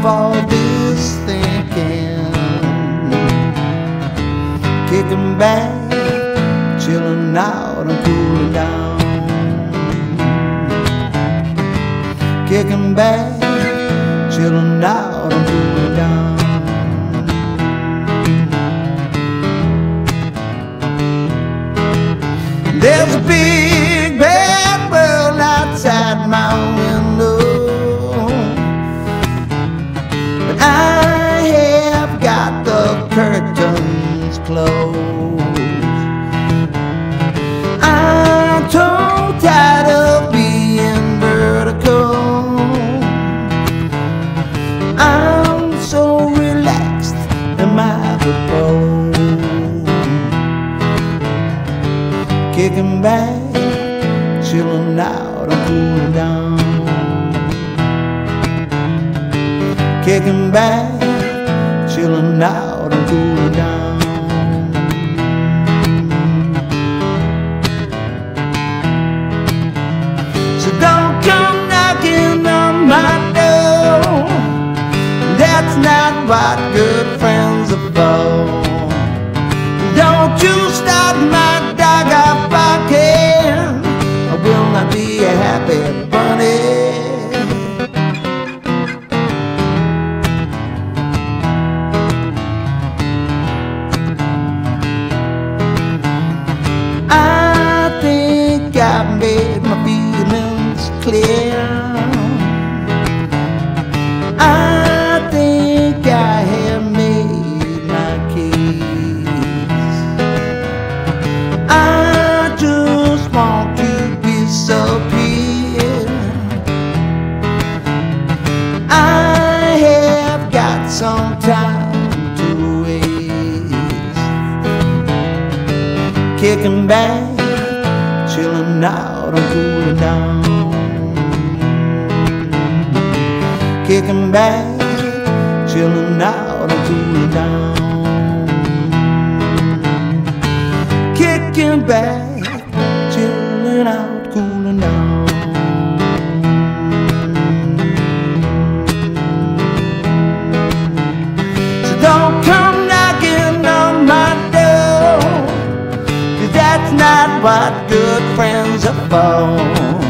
all this thinking, kicking back, chilling out and cooling down, kicking back, chilling out and cooling down. There's a big bad world outside my window, but I have got the curtains closed. I'm so tired of being vertical. I'm so relaxed in my repose, kicking back, chilling out and cooling down, kicking back, chilling out and cooling down. So don't come knocking on my door, that's not what good friends are for. Don't you start my dog up again, I will not be a happy bunny. I think I've made my feelings clear. I think I have made my case. I just want to disappear. I have got some time to waste, kicking back, chilling out and cooling down, kicking back, chilling out and cooling down, kicking back, chilling out, cooling down. So don't come knocking on my door, 'cause that's not what good friends are for.